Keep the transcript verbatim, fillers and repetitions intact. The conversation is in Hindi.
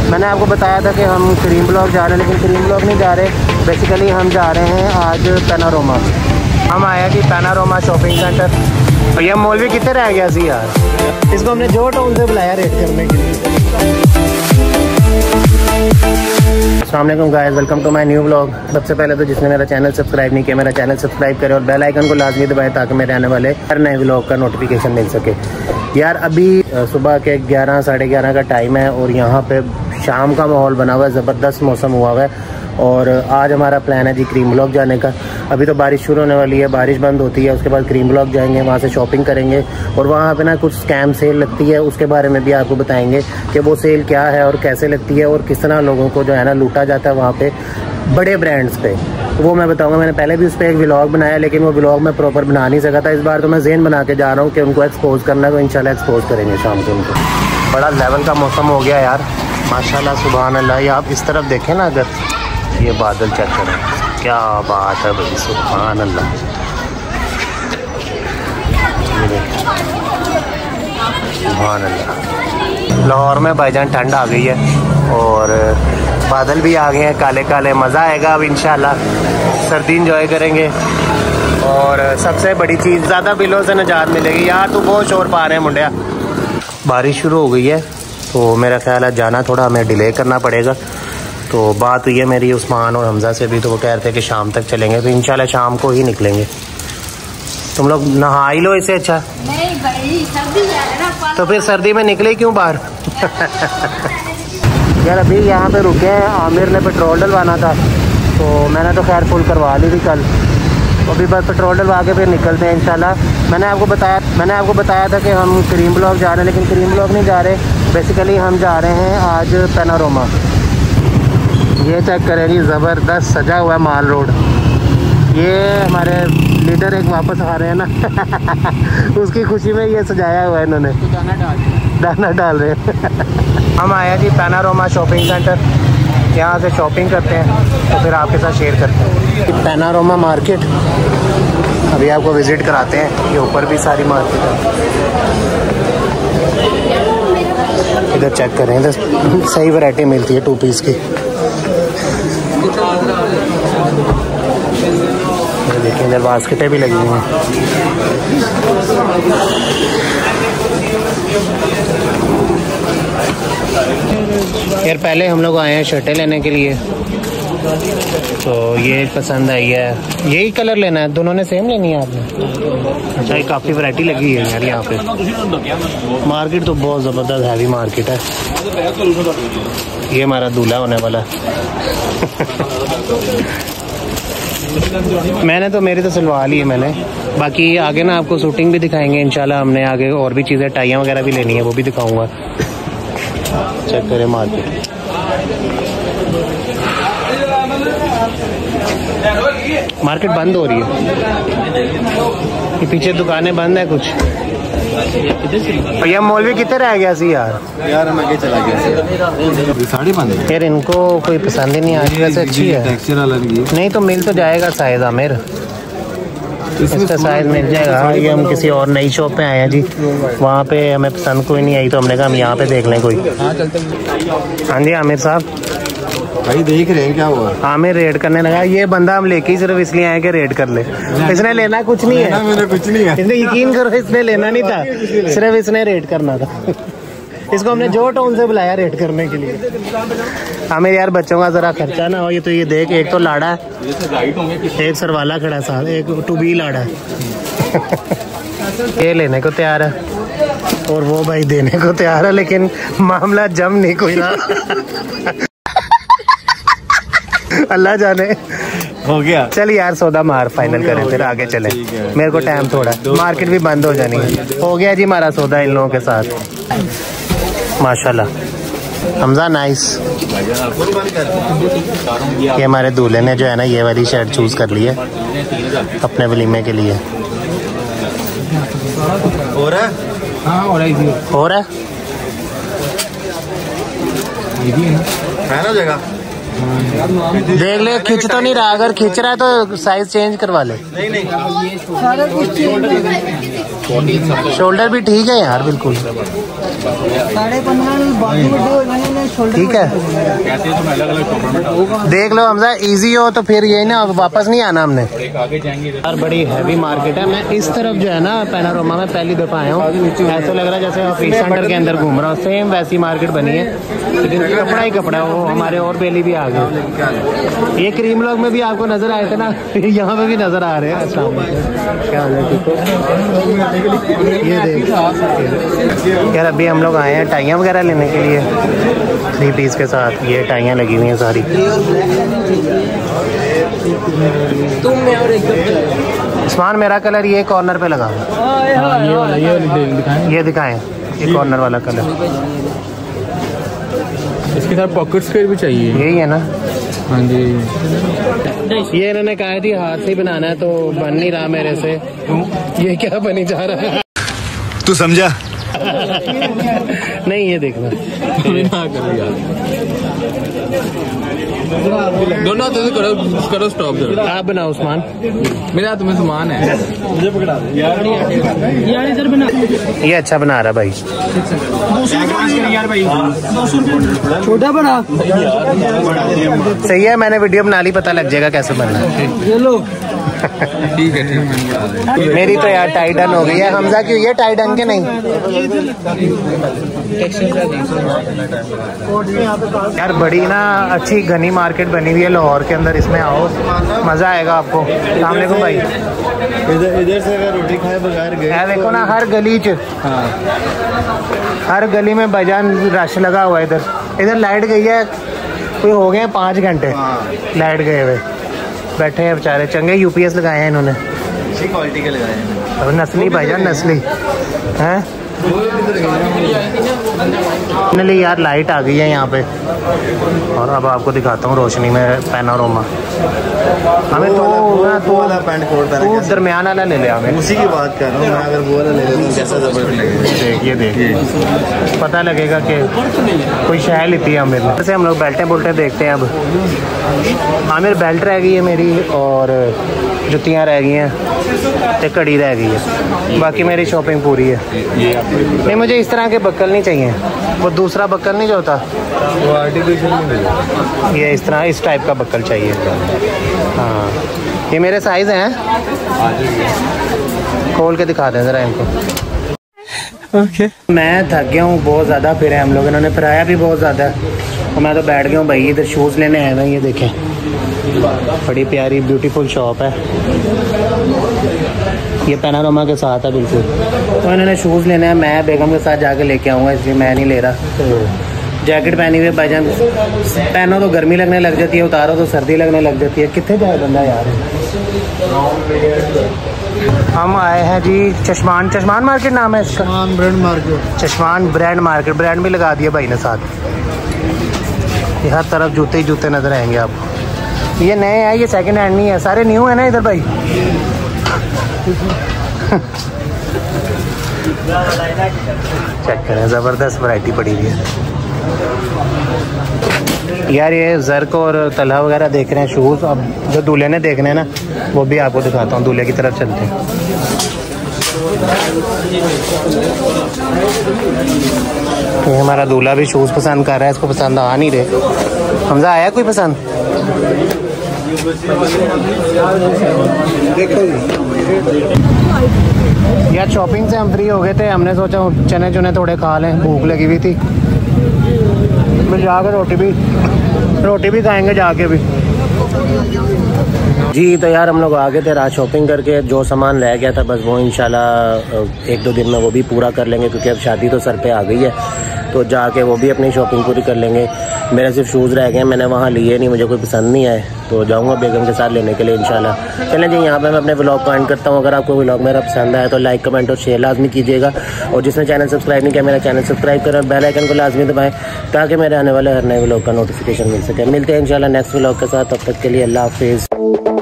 मैंने आपको बताया था कि हम करीम ब्लॉक जा रहे हैं, लेकिन करीम ब्लॉक नहीं जा रहे। बेसिकली हम जा रहे हैं आज पैनारोमा। हम आया जी पैनारोमा शॉपिंग सेंटर। भैया मॉल कितने रह गया सी यार। इसको हमने जो टाउन से बुलाया रेट करने के लिए। अस्सलाम वालेकुम guys, welcome to my new blog. सबसे पहले तो जिसने मेरा चैनल सब्सक्राइब नहीं किया, मेरा चैनल सब्सक्राइब करें और बेल आइकन को लाजमी दबाएं ताकि मेरे आने वाले हर नए ब्लॉग का नोटिफिकेशन मिल सके। यार अभी सुबह के ग्यारह साढ़े ग्यारह का टाइम है और यहाँ पे शाम का माहौल बना हुआ है, ज़बरदस्त मौसम हुआ हुआ है। और आज हमारा प्लान है जी करीम ब्लॉक जाने का। अभी तो बारिश शुरू होने वाली है, बारिश बंद होती है उसके बाद करीम ब्लॉक जाएंगे, वहाँ से शॉपिंग करेंगे और वहाँ पे ना कुछ स्कैम सेल लगती है, उसके बारे में भी आपको बताएंगे कि वो सेल क्या है और कैसे लगती है और किस तरह लोगों को जो है ना लूटा जाता है वहाँ पे बड़े ब्रांड्स पे। वो मैं बताऊंगा। मैंने पहले भी उस पर एक व्लॉग बनाया, लेकिन वो व्लॉग मैं प्रॉपर बना नहीं सका था। इस बार तो मैं ज़हन बना के जा रहा हूँ कि उनको एक्सपोज करना है, तो इंशाल्लाह एक्सपोज करेंगे शाम को उनको। बड़ा लेवल का मौसम हो गया यार माशाल्लाह, सुभान अल्लाह। ये आप इस तरफ देखें ना, अगर ये बादल चेक करें, क्या बात है भाई, सुभान अल्लाह। सुभान अल्लाह। लाहौर में भाईजान ठंड आ गई है और बादल भी आ गए हैं काले काले। मज़ा आएगा अब इंशाल्लाह, सर्दी इंजॉय करेंगे। और सबसे बड़ी चीज़, ज़्यादा बिलों से निजात मिलेगी। यार तू बहुत शोर पा रहे हैं मुंडिया। बारिश शुरू हो गई है तो मेरा ख्याल है जाना थोड़ा हमें डिले करना पड़ेगा। तो बात हुई है मेरी उस्मान और हमजा से भी, तो वो कह रहे थे कि शाम तक चलेंगे, तो इंशाल्लाह शाम को ही निकलेंगे। तुम लोग नहा ही लो इससे अच्छा। नहीं भाई, सर्दी है ना, तो फिर सर्दी में निकले क्यों बाहर? यार अभी यहाँ पे रुके हैं, आमिर ने पेट्रोल डलवाना था तो मैंने तो खैर फुल करवा ली थी कल। तो अभी बस पेट्रोल डलवा के फिर निकलते हैं इंशाल्लाह। मैंने आपको बताया मैंने आपको बताया था कि हम करीम ब्लॉक जा रहे हैं, लेकिन करीम ब्लॉक नहीं जा रहे। बेसिकली हम जा रहे हैं आज पैनारोमा। ये चेक करें जी, ज़बरदस्त सजा हुआ है माल रोड। ये हमारे लीडर एक वापस आ रहे हैं ना उसकी खुशी में ये सजाया हुआ है इन्होंने, तो दाना डाल दाना डाल रहे हैं। हम आए जी पैनारोमा शॉपिंग सेंटर, यहाँ से शॉपिंग करते हैं तो फिर आपके साथ शेयर करते हैं। पैनारोमा मार्केट अभी आपको विज़िट कराते हैं। ये ऊपर भी सारी मार्केट है, इधर चेक करें, इधर सही वैरायटी मिलती है टू पीस की। देखिए इधर बास्केटें भी लगी हुई हैं। यार पहले हम लोग आए हैं शर्टें लेने के लिए, तो ये पसंद आई है। यही कलर लेना है, दोनों ने सेम लेनी है आपने? अच्छा, ये काफ़ी वैरायटी लगी है यार यहाँ पे। मार्केट तो बहुत ज़बरदस्त हैवी मार्केट है। ये हमारा दूल्हा होने वाला मैंने तो मेरी तो सिलवा ली है मैंने। बाकी आगे ना आपको शूटिंग भी दिखाएंगे इंशाल्लाह। हमने आगे और भी चीज़ें, टाइयाँ वगैरह भी लेनी है, वो भी दिखाऊंगा। चेक करें मार्केट। मार्केट बंद हो रही है, ये पीछे दुकानें बंद है कुछ। भैया मॉल कितने रह गया सी यार। यार हम आगे चला गया साड़ी बंद है यार, इनको कोई पसंद ही नहीं आ रही। वैसे अच्छी है, टेक्सचर अलग है। नहीं तो मिल तो जाएगा साइज आमिर, इसका साइज मिल जाएगा। ये हम किसी और नई शॉप पे आए हैं जी, वहाँ पे हमें पसंद कोई नहीं आई तो हमने कहा हम यहाँ पे देख लें कोई। हाँ जी आमिर साहब, भाई देख रहे हैं क्या हुआ? आमिर रेड करने लगा। ये बंदा हम लेके ही सिर्फ इसलिए आए कि रेड कर ले। इसने लेना कुछ नहीं है, मैंने कुछ नहीं है। इसने यकीन करो इसने लेना नहीं था, सिर्फ इसने रेड करना था। इसको हमने जो टाउन से बुलाया रेड करने के लिए। आमिर यार बच्चों का जरा खर्चा ना हो। ये तो ये देख, एक तो लाड़ा है, एक सरवाला खड़ा साथ, एक टू बी लाड़ा है। ये लेने को तैयार है और वो भाई देने को तैयार है, लेकिन मामला जम नहीं कोई रहा। अल्लाह जाने हो गया। चल यार सौदा मार फाइनल करें फिर आगे चले, मेरे को टाइम थोड़ा, मार्केट भी बंद हो जानी है। हो गया जी हमारा सौदा इन लोगों के साथ माशाल्लाह। हमजा नाइस। ये हमारे दूल्हे ने जो है ना ये वाली शर्ट चूज कर ली है अपने वलीमे के लिए। हो रहा है? हाँ हो रहा है, हो रहा है ना जगह। देख ले, खींच तो नहीं रहा, अगर खींच रहा है तो साइज चेंज करवा ले। नहीं नहीं शोल्डर भी ठीक है यार बिल्कुल। साढ़े पंद्रह ठीक है, देख लो हमजा, इजी हो तो फिर ये ना वापस नहीं आना हमने। यार बड़ी हैवी मार्केट है। मैं इस तरफ जो है ना पैनारोमा में पहली दफा आया हूँ, ऐसा लग रहा है जैसे ऑफिस सेंटर के अंदर घूम रहा हूँ। सेम वैसी मार्केट बनी है, लेकिन कपड़ा ही कपड़ा। वो हमारे और बेली भी आ गए। ये क्रीम लॉग में भी आपको नजर आए थे ना, यहाँ पे भी नजर आ रहे हैं। क्या हाल है, ठीक हो? ये देख यार, अभी हम लोग आए हैं टाइयाँ वगैरह लेने के लिए थ्री पीस के साथ। ये टाइयाँ लगी हुई हैं सारी। उस्मान मेरा कलर ये कॉर्नर पे लगा, ये दिखाएं, ये कॉर्नर वाला कलर। इसके साथ पॉकेट स्क्वायर भी चाहिए, यही है ना? हाँ जी। ये इन्होंने कहा थी हाथ से बनाना है, तो बन नहीं रहा मेरे से। ये क्या बनी जा रहा है, तू समझा? नहीं, ये देखना दोनों हाथों से करो, करो स्टॉप। आप बनाओ उस्मान, मेरे हाथ में सामान है। मुझे पकड़ा यार, यार इधर बना। ये अच्छा बना रहा भाई। छोटा बड़ा सही है, मैंने वीडियो बना ली, पता लग जाएगा कैसे बनना है। ये लो, ठीक है, ठीक है। मेरी तो यार टाई डन हो गई है। हमजा क्यों ये टाई डन के नहीं? यार बड़ी ना अच्छी घनी मार्केट बनी हुई है लाहौर के अंदर। इसमें आओ, मजा आएगा आपको। अस्सलाम वालेकुम भाई। इधर इधर से अगर रोटी खाए बगैर गए, यार देखो ना, हर गली च हाँ, हर गली में बजान रश लगा हुआ है। इधर इधर लाइट गई है, कोई हो गए पाँच घंटे लाइट गए हुए, बैठे हैं बेचारे। चंगे यूपीएस लगाए हैं इन्होंने, अच्छी क्वालिटी के लगाए हैं। अब नस्ली भाईजान, नस्ली हैं। फाइनली यार लाइट आ गई है यहाँ पे, और अब आपको दिखाता हूँ रोशनी में पैनोरमा। हमें तो वो वाला पैंट कोट तू दरमियान वाला ले ले हमें। उसी की बात कर रहा हूँ मैं। अगर वो वाला ले ले तो कैसा जबरदस्त लगेगा। देखिए देखिए, पता लगेगा कि कोई शह लेती है हमें। जैसे हम लोग बेल्टें बुल्टें देखते हैं। अब आमिर बेल्ट रह गई है मेरी, और जुतियाँ रह गई हैं, तो कड़ी रह गई है। बाकी मेरी शॉपिंग पूरी है। नहीं, मुझे इस तरह के बक्कल नहीं चाहिए। वो दूसरा बक्कल नहीं जो होता, वो आर्टिफिशियल नहीं मिलेगा। ये इस तरह इस टाइप का बक्कल चाहिए। हाँ, ये मेरे साइज़ हैं। खोल के दिखा दें ज़रा इनको। Okay okay. मैं थक गया हूँ बहुत ज़्यादा, फिर हम लोग इन्होंने फिराया भी बहुत ज़्यादा, तो मैं तो बैठ गया हूँ भाई। इधर शूज़ लेने आए हैं। ये देखें, बड़ी प्यारी ब्यूटीफुल शॉप है। ये पैनारोमा के साथ है बिल्कुल। तो इन्होंने शूज़ लेने हैं, मैं बेगम के साथ जाके लेके आऊँगा, इसलिए मैं नहीं ले रहा। तो जैकेट पहनी हुई है भाईजान, पहनो तो गर्मी लगने लग जाती है, उतारो तो सर्दी लगने लग जाती है। कितने जाए बंदा यार। हम आए हैं जी चश्मान, चश्मान मार्केट नाम है इसका, Chashman brand market. Chashman brand market, brand भी लगा दिया भाई ने साथ। ये हर तरफ जूते ही जूते नजर आएंगे आपको। ये नए हैं, ये सेकंड हैंड नहीं है, सारे न्यू है ना इधर भाई। चेक करें, ज़बरदस्त वैरायटी पड़ी हुई है यार। ये ज़र्क और तलहा वगैरह देख रहे हैं शूज़। अब जो दूल्हे ने देखने हैं ना, वो भी आपको दिखाता हूँ। दूल्हे की तरफ चलते हैं। तो हमारा दूल्हा भी शूज़ पसंद कर रहा है, इसको पसंद आ नहीं रहे। हमजा आया कोई पसंद? यार शॉपिंग से हम फ्री हो गए थे, हमने सोचा चने चुने थोड़े खा लें, भूख लगी हुई थी। मैं जाकर रोटी भी रोटी भी खाएंगे जाके भी जी। तो यार हम लोग आ गए थे रात शॉपिंग करके। जो सामान रह गया था बस वो इंशाल्लाह एक दो दिन में वो भी पूरा कर लेंगे, क्योंकि अब शादी तो सर पे आ गई है, तो जाके वो भी अपनी शॉपिंग पूरी कर लेंगे। मेरे सिर्फ शूज़ रह गए, मैंने वहाँ लिए नहीं, मुझे कोई पसंद नहीं आए, तो जाऊँगा बेगम के साथ लेने के लिए इंशाल्लाह। चलें जी, यहाँ पे मैं अपने व्लॉग को एंड करता हूँ। अगर आपको व्लॉग मेरा पसंद आया तो लाइक कमेंट और शेयर लाजमी कीजिएगा, और जिसने चैनल सब्सक्राइब नहीं किया मेरा चैनल सब्सक्राइब करें और बेल आइकन को लाजमी दबाएं, ताकि मेरे आने वाले हर नए व्लॉग का नोटिफिकेशन मिल सके। मिलते हैं इंशाल्लाह नेक्स्ट व्लॉग के साथ, तब तक के लिए अल्लाह हाफिज़।